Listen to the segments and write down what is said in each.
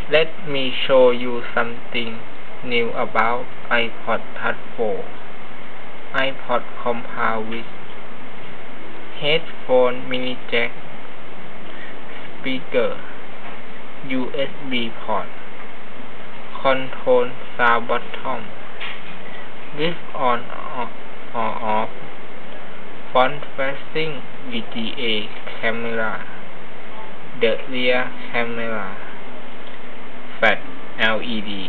Let me show you something new about iPod Touch 4. iPod comes with headphone mini jack, speaker, USB port, control sound button, lift on or off, front-facing VGA camera, the rear camera, flat LED,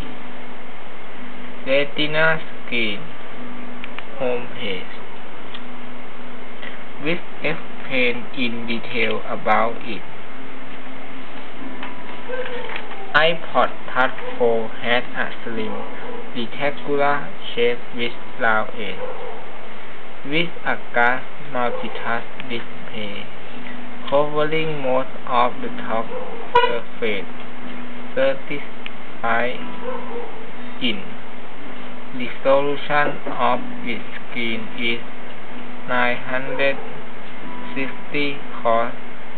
retina screen, home page. Which explain in detail about it. iPod Touch 4 has a slim, rectangular shape with round edge, with a glass multi-touch display covering most of the top surface. 35 inch. Resolution of its screen is 960 x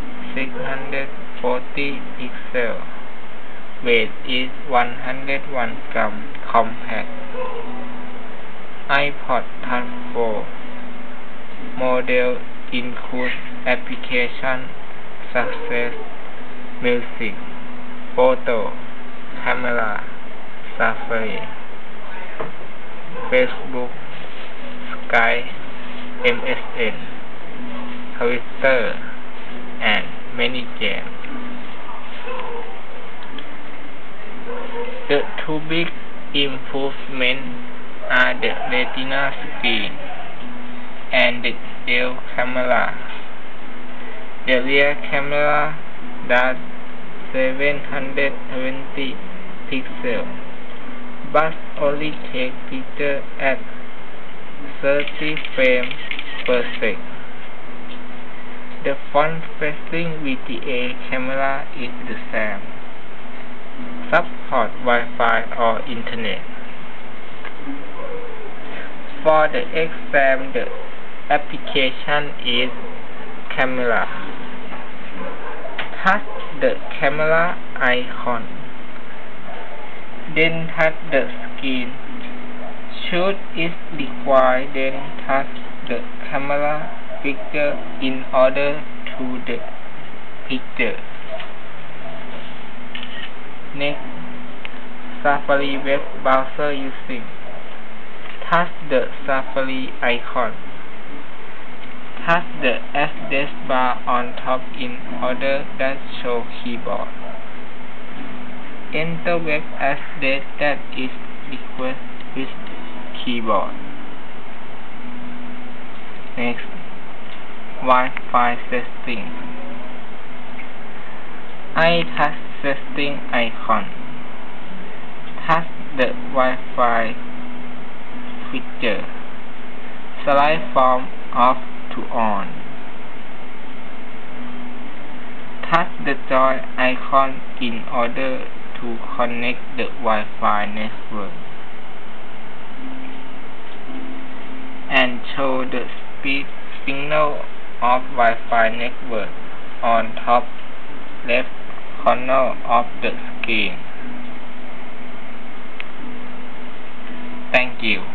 640 pixels. Weight is 101 grams. Compact. iPod Touch 4 model includes applications such as music, photo, camera, Safari, Facebook, Skype, MSN, Twitter, and many games. The two big improvements are the retina screen and the rear camera. The rear camera does 720 pixels, but only takes pictures at 30 frames per second. The front-facing VGA camera is the same. Support Wi-Fi or Internet. For the exam, the application is camera. Touch the camera icon, then touch the screen. Should it require, then touch the camera picture in order to the picture. Next, Safari web browser using. Touch the Safari icon. Touch the address bar on top in order that show keyboard. Enter web address that is requested with keyboard. Next, Wi-Fi setting. iTouch setting icon. Touch the Wi-Fi feature. Slide from off to on. Touch the join icon in order to connect the Wi-Fi network and show the speed signal of Wi-Fi network on top left corner of the screen. Thank you.